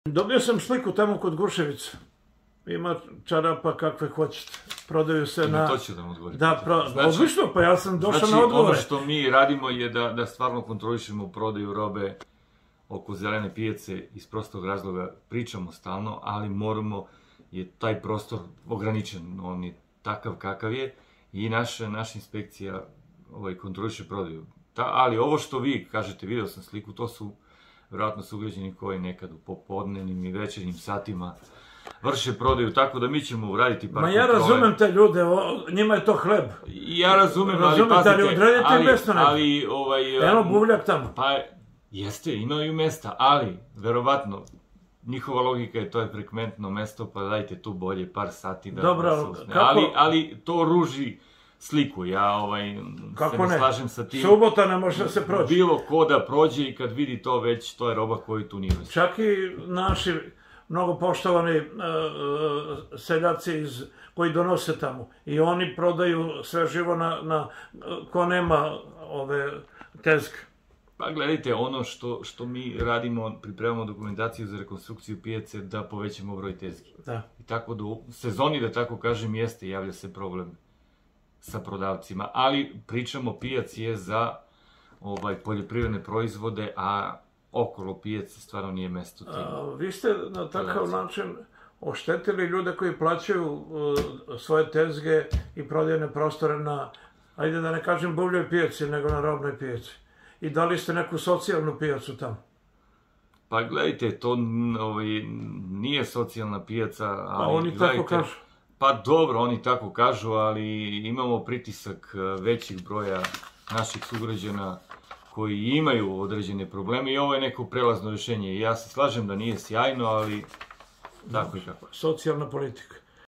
Dobio sam sliku tamo kod Guševica. Ima čarapa kakve hoćete. Prodaju se na... To ću da mu odgovorim. Da, odlično, pa ja sam došao na odgovore. Ono što mi radimo je da stvarno kontrolišemo prodaju robe oko zelene pijace iz prostog razloga. Pričamo stalno, ali moramo, je taj prostor ograničen. On je takav kakav je i naša inspekcija kontroliše prodaju. Ali ovo što vi kažete, video sam sliku, to su vjerojatno sugrađani koji nekad u popodnevnim i večernjim satima vrše prodaju, tako da mi ćemo uraditi par kontrole. Ma ja razumem te ljude, njima je to hleb. Ja razumem, ali pazite, Eno buvljak tamo. Pa jeste, imaju mesta, ali verovatno njihova logika je to je frekventno mesto, pa dajte tu bolje par sati da se usne. Ali to ruži sliku, ja se ne slažem sa tim. Subota ne može da se prođe. Bilo ko da prođe i kad vidi to već, to je roba koju tu nije već. Čak i naši mnogo poštovani seljaci koji donose tamo. I oni prodaju sve živo ko nema ove tezge. Pa gledajte, ono što mi radimo, pripremamo dokumentaciju za rekonstrukciju pijace da povećamo broj tezgi. I tako da u sezoni, da tako kažem, jeste, javlja se problem sa prodavcima, ali pričamo pijac je za poljoprivredne proizvode, a okolo pijace stvarno nije mesto tim. Vi ste na takav način oštetili ljude koji plaćaju svoje tezge i prodajne prostore na, ajde da ne kažem buvljoj pijaci, nego na robnoj pijaci. I dali ste neku socijalnu pijacu tamo? Pa gledajte, to nije socijalna pijaca. Pa oni tako kažu. Pa dobro, oni tako kažu, ali imamo pritisak većih broja naših sugrađana koji imaju određene probleme i ovo je neko prelazno rješenje. Ja se slažem da nije sjajno, ali tako i kako. Socijalna politika.